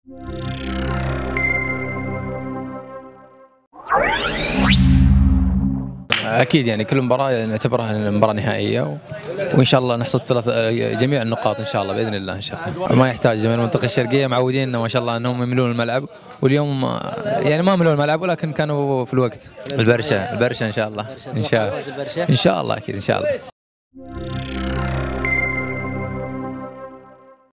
اكيد يعني كل مباراه نعتبرها مباراه نهائيه، وان شاء الله نحصد جميع النقاط ان شاء الله باذن الله ان شاء الله. ما يحتاج جميع المنطقه الشرقيه معودين ما شاء الله انهم يملون الملعب، واليوم يعني ما ملوا الملعب ولكن كانوا في الوقت. البرشا ان شاء الله، ان شاء الله اكيد ان شاء الله.